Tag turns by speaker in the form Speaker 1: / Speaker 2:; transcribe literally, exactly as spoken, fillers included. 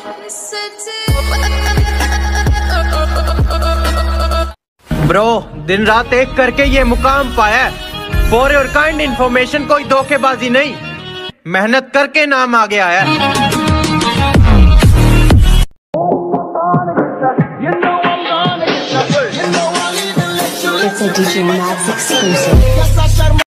Speaker 1: Bro, दिन रात एक करके ये मुकाम पाया। फॉर योर काइंड इन्फॉर्मेशन, कोई धोखेबाजी नहीं, मेहनत करके नाम आ गया है।
Speaker 2: It's a D J Mads exclusive.